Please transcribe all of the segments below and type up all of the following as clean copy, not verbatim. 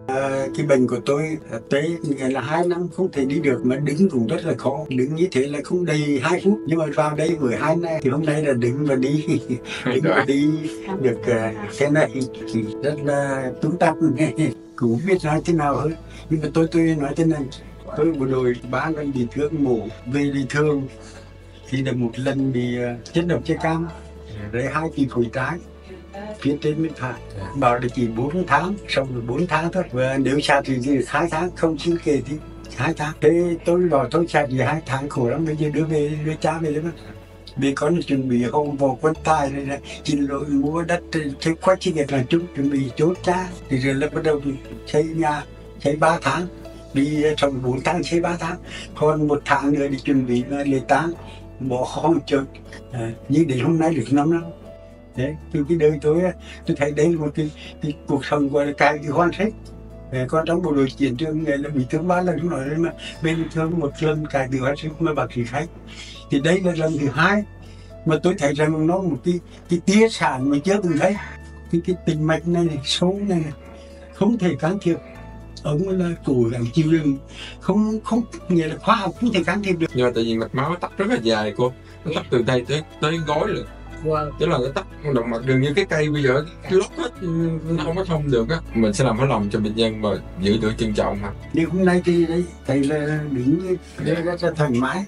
Cái bệnh của tôi tới nghĩa là 2 năm không thể đi được, mà đứng cũng rất là khó, đứng như thế là không đầy 2 phút, nhưng mà vào đây với 2 ngày thì hôm nay là đứng và đi đứng và đi được thế này thì rất là túng tắc cũng biết nói thế nào hơn. Nhưng mà tôi nói thế này, tôi bộ đội 3 lần bị thương mổ về đi thương thì là một lần bị chất độc da cam rồi 2 kỳ phổi trái phía trên mới phải bảo là chỉ 4 tháng, xong rồi 4 tháng thôi, và nếu sạch thì 2 tháng, không xin kể thì 2 tháng. Thế tôi bảo tôi sạch thì 2 tháng khổ lắm, bây giờ đưa cha về đấy mà. Vì con chuẩn bị hôm vào quân tài này là xin lỗi mua đất xây quách chi là chung chuẩn bị chốt cha, thì rồi là bắt đầu xây nhà, xây 3 tháng đi, trong 4 tháng xây 3 tháng, còn 1 tháng nữa đi chuẩn bị lễ tang bỏ không chốt. Như đến hôm nay được 5 năm. Thế từ cái đời tôi thấy đây là một cái cuộc sống gọi là cái hoan thích. Con trong bộ đội chiến trường này là bị thương 3 lần, không nói đấy mà bên thương 1 lần cái từ hoan thích mà bác sĩ khách, thì đây là lần thứ 2 mà tôi thấy rằng nó một cái tia sản mà chưa từng thấy. Cái tình mạch này, số này không thể can thiệp, ông là cố gắng chịu đựng, không nghĩa là khoa học không thể can thiệp được. Nhưng mà tại vì mạch máu tắc rất là dài cô, nó tắc từ đây tới gối luôn. Wow. Tức là nó tắc động mạch đường như cái cây bây giờ lót hết, nó không có thông được á. Mình sẽ làm hết lòng cho bệnh nhân và giữ được trân trọng mà. Nhưng hôm nay thì đấy thầy là đứng rất là thoải mái.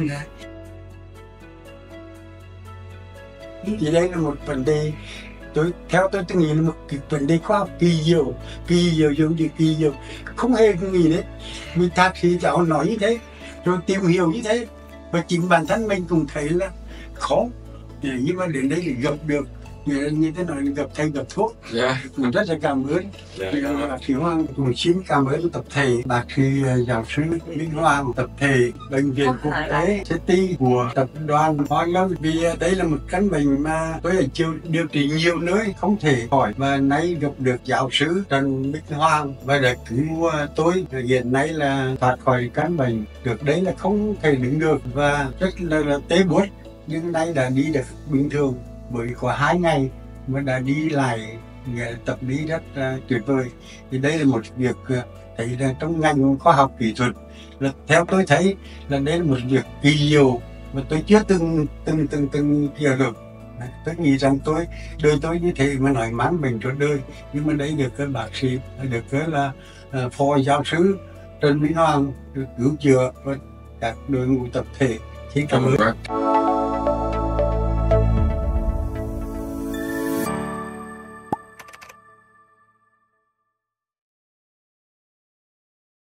Thì đây là một vấn đề theo tôi nghĩ là một cái vấn đề khoa học kỳ diệu không hề nghĩ đấy. Mình thạc sĩ giáo nói như thế rồi tìm hiểu như thế, và chính bản thân mình cũng thấy là khó, nhưng mà đến đây thì gặp được như thế nói, gặp thầy gặp thuốc. Cũng rất là cảm ơn. Bác sĩ Hoàng cũng xin cảm ơn tập thể bác sĩ giáo sư Minh Hoàng, tập thể bệnh viện quốc tế City của tập đoàn Hoa Lâm, vì đây là một căn bệnh mà tôi đã điều trị nhiều nơi không thể khỏi, và nay gặp được giáo sư Trần Minh Hoàng và đã cứu tôi, hiện nay là thoát khỏi căn bệnh. Được đấy là không thể đứng được và rất là tê buốt, nhưng nay đã đi được bình thường, bởi có 2 ngày mà đã đi lại, tập đi rất tuyệt vời. Thì đây là một việc thấy là trong ngành khoa học kỹ thuật là theo tôi thấy là đây là một việc kỳ diệu mà tôi chưa từng hiểu được. Tôi nghĩ rằng đời tôi như thế mà nói mãn bệnh cho đời, nhưng mà đây được cái bác sĩ, được cái là phó giáo sư Trần Minh Hoàng được cứu chữa và các đội ngũ tập thể. Xin cảm ơn.